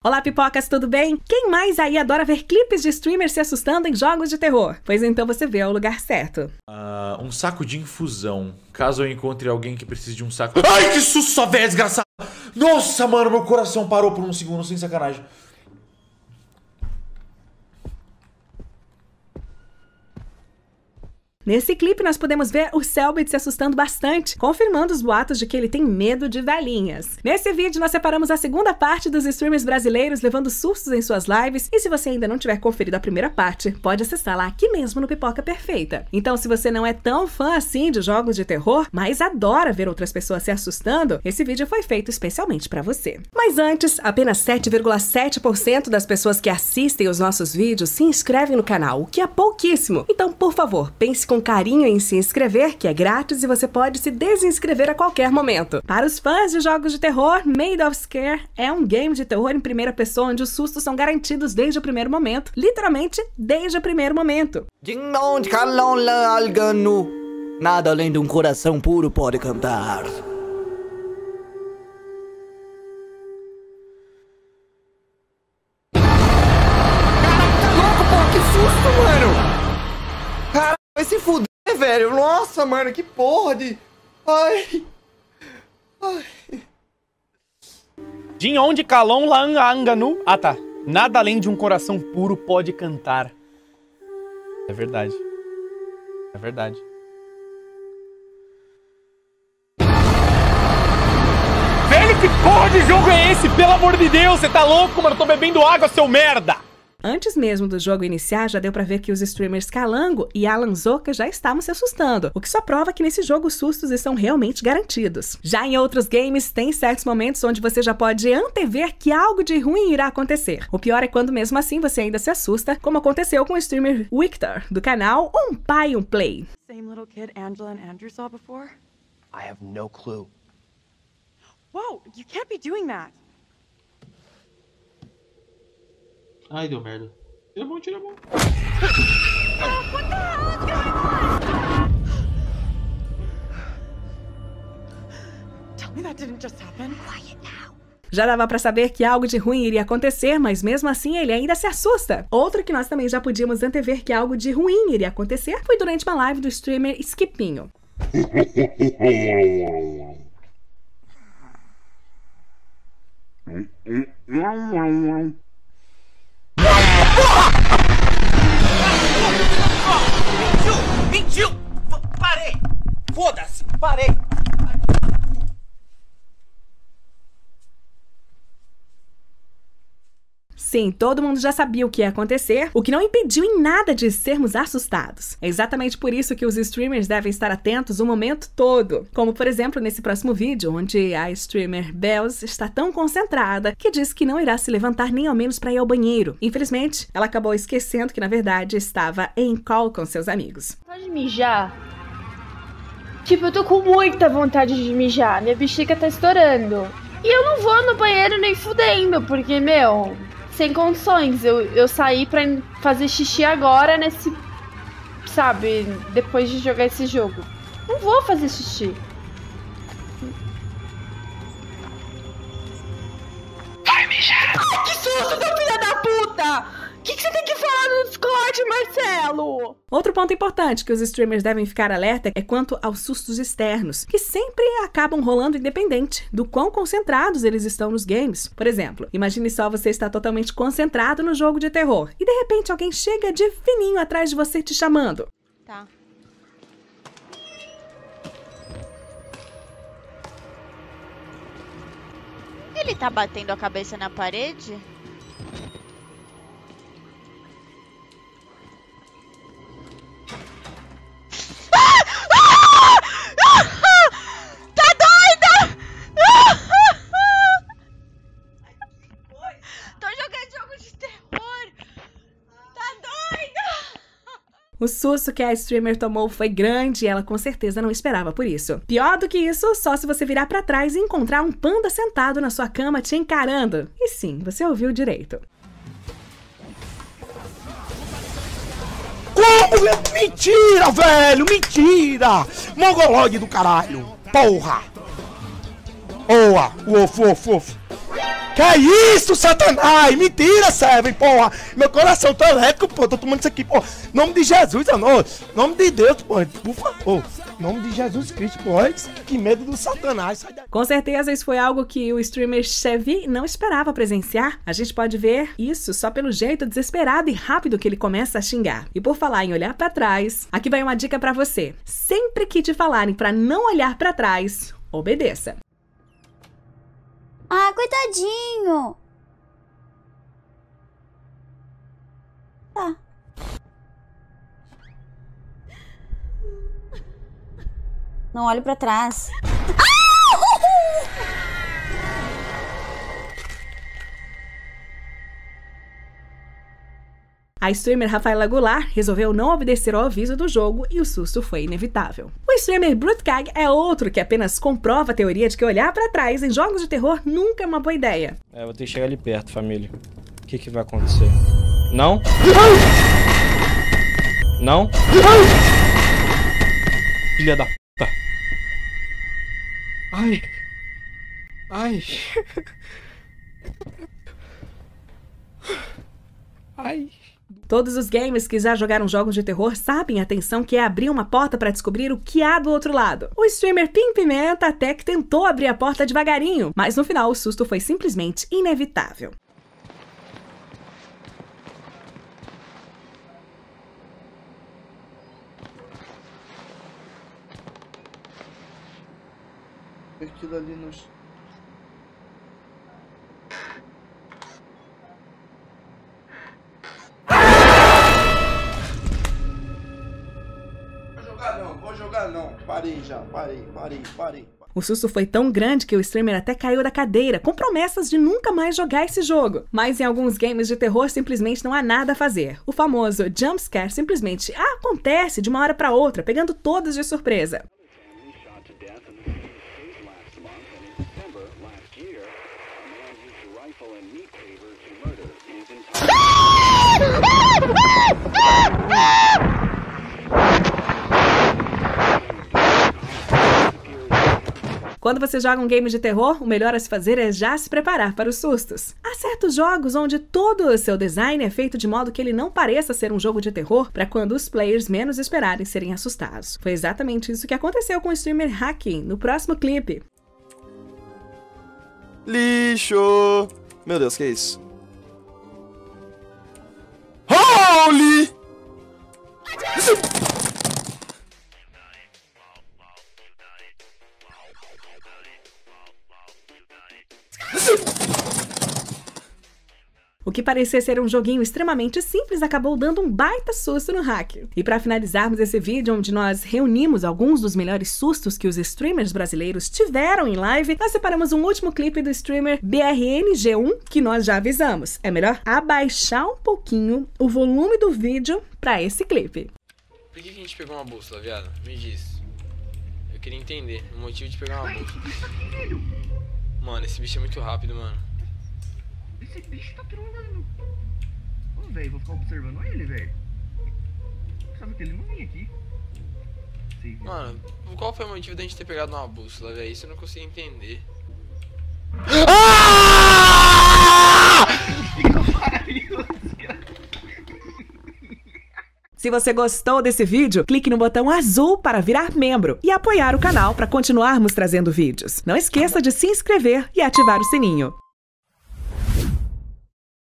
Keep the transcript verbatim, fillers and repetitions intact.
Olá, pipocas, tudo bem? Quem mais aí adora ver clipes de streamers se assustando em jogos de terror? Pois então você veio ao lugar certo. Uh, um saco de infusão. Caso eu encontre alguém que precise de um saco... Ai, que susto, sua velha desgraçada! Nossa, mano, meu coração parou por um segundo, sem sacanagem. Nesse clipe nós podemos ver o Cellbit se assustando bastante, confirmando os boatos de que ele tem medo de velhinhas. Nesse vídeo nós separamos a segunda parte dos streamers brasileiros levando sustos em suas lives, e se você ainda não tiver conferido a primeira parte, pode acessar lá aqui mesmo no Pipoca Perfeita. Então se você não é tão fã assim de jogos de terror, mas adora ver outras pessoas se assustando, esse vídeo foi feito especialmente pra você. Mas antes, apenas sete vírgula sete por cento das pessoas que assistem os nossos vídeos se inscrevem no canal, o que é pouquíssimo. Então, por favor, pense com carinho em se inscrever, que é grátis e você pode se desinscrever a qualquer momento. Para os fãs de jogos de terror, Made of Scare é um game de terror em primeira pessoa onde os sustos são garantidos desde o primeiro momento, literalmente desde o primeiro momento. Nada além de um coração puro pode cantar. Vai se fuder, velho. Nossa, mano, que porra de... Ai. Ai. Din onde calon laanganu. Ah, tá. Nada além de um coração puro pode cantar. É verdade. É verdade. Velho, que porra de jogo é esse? Pelo amor de Deus, você tá louco, mano? Eu tô bebendo água, seu merda! Antes mesmo do jogo iniciar, já deu pra ver que os streamers Calango e Alan Zoka já estavam se assustando, o que só prova que nesse jogo os sustos estão realmente garantidos. Já em outros games, tem certos momentos onde você já pode antever que algo de ruim irá acontecer. O pior é quando mesmo assim você ainda se assusta, como aconteceu com o streamer Victor, do canal Um Pai Um Play. Same little kid Angela and Andrew saw before? I have no clue. Whoa, you can't be doing that. Ai, deu merda. Tira a mão, tira a mão. What the hell is going on? Tell me that didn't just happen. Quiet now. Já dava pra saber que algo de ruim iria acontecer, mas mesmo assim ele ainda se assusta. Outro que nós também já podíamos antever que algo de ruim iria acontecer foi durante uma live do streamer Skipinho. Mentiu! Mentiu! Parei! Foda-se! Parei! Sim, todo mundo já sabia o que ia acontecer, o que não impediu em nada de sermos assustados. É exatamente por isso que os streamers devem estar atentos o momento todo. Como, por exemplo, nesse próximo vídeo, onde a streamer Bells está tão concentrada que diz que não irá se levantar nem ao menos para ir ao banheiro. Infelizmente, ela acabou esquecendo que, na verdade, estava em call com seus amigos. Pode mijar? Tipo, eu tô com muita vontade de mijar, minha bexiga tá estourando. E eu não vou no banheiro nem fudendo, porque, meu... sem condições, eu, eu saí pra fazer xixi agora nesse, sabe, depois de jogar esse jogo. Não vou fazer xixi. Vai mijar! Ai, que susto, seu filho da puta! O que, que você tem que falar no Discord, Marcelo? Outro ponto importante que os streamers devem ficar alerta é quanto aos sustos externos, que sempre acabam rolando independente do quão concentrados eles estão nos games. Por exemplo, imagine só você estar totalmente concentrado no jogo de terror e de repente alguém chega de fininho atrás de você te chamando. Tá. Ele tá batendo a cabeça na parede? O susto que a streamer tomou foi grande e ela com certeza não esperava por isso. Pior do que isso, só se você virar pra trás e encontrar um panda sentado na sua cama te encarando. E sim, você ouviu direito. Como? Mentira, velho! Mentira! Mongoloide do caralho! Porra! Boa! Uf, uf, uf! Que é isso, Satanás? Mentira, Seven, porra. Meu coração tá elétrico, pô. Tô tomando isso aqui, pô. Nome de Jesus, amor. Nome de Deus, pô. Por favor. Nome de Jesus Cristo, pô. Que medo do Satanás. Sai daí. Com certeza isso foi algo que o streamer Chevy não esperava presenciar. A gente pode ver isso só pelo jeito desesperado e rápido que ele começa a xingar. E por falar em olhar pra trás, aqui vai uma dica pra você. Sempre que te falarem pra não olhar pra trás, obedeça. Ah, coitadinho. Tá. Não olhe pra trás. A streamer Rafaela Goulart resolveu não obedecer ao aviso do jogo e o susto foi inevitável. O streamer Brutkag é outro que apenas comprova a teoria de que olhar pra trás em jogos de terror nunca é uma boa ideia. É, vou ter que chegar ali perto, família. O que que vai acontecer? Não? Não? Filha da puta. Ai. Ai. Ai. Todos os gamers que já jogaram jogos de terror sabem a tensão que é abrir uma porta para descobrir o que há do outro lado. O streamer Pim Pimenta até que tentou abrir a porta devagarinho, mas no final o susto foi simplesmente inevitável. Aquilo ali nos... Não, vou jogar não. Parei já, parei, parei, parei. O susto foi tão grande que o streamer até caiu da cadeira, com promessas de nunca mais jogar esse jogo. Mas em alguns games de terror simplesmente não há nada a fazer. O famoso jumpscare simplesmente acontece de uma hora para outra, pegando todos de surpresa. Quando você joga um game de terror, o melhor a se fazer é já se preparar para os sustos. Há certos jogos onde todo o seu design é feito de modo que ele não pareça ser um jogo de terror para quando os players menos esperarem serem assustados. Foi exatamente isso que aconteceu com o streamer Hacking no próximo clipe. Lixo! Meu Deus, que é isso? Holy! O que parecia ser um joguinho extremamente simples acabou dando um baita susto no hack. E para finalizarmos esse vídeo onde nós reunimos alguns dos melhores sustos que os streamers brasileiros tiveram em live, nós separamos um último clipe do streamer B R N G um que nós já avisamos. É melhor abaixar um pouquinho o volume do vídeo para esse clipe. Por que a gente pegou uma bússola, viado? Me diz. Eu queria entender o motivo de pegar uma bússola. Mano, esse bicho é muito rápido, mano. Esse bicho tá trolando. Ô, velho, vou ficar observando ele, velho. Sabe que ele não vinha aqui. Sim. Mano, qual foi o motivo da gente ter pegado uma bússola, velho? Isso eu não consigo entender. Ah! Se você gostou desse vídeo, clique no botão azul para virar membro e apoiar o canal para continuarmos trazendo vídeos. Não esqueça de se inscrever e ativar o sininho.